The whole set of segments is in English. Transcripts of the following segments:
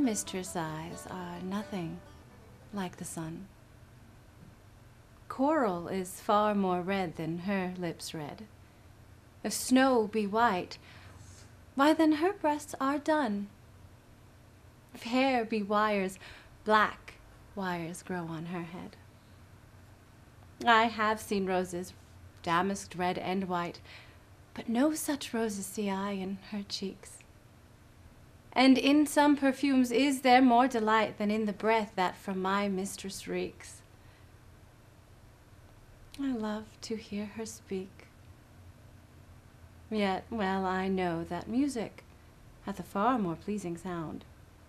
mistress' eyes are nothing like the sun. Coral is far more red than her lips red. If snow be white, why then her breasts are dun. If hair be wires, black wires grow on her head. I have seen roses, damasked red and white, but no such roses see I in her cheeks. And in some perfumes is there more delight than in the breath that from my mistress reeks. I love to hear her speak. Yet well I know that music hath a far more pleasing sound.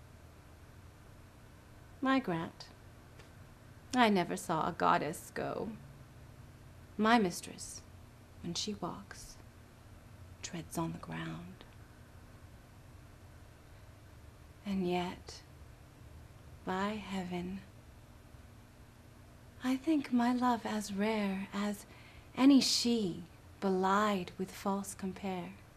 I grant, I never saw a goddess go. My mistress, when she walks, treads on the ground. And yet, by heaven, I think my love as rare as any she belied with false compare.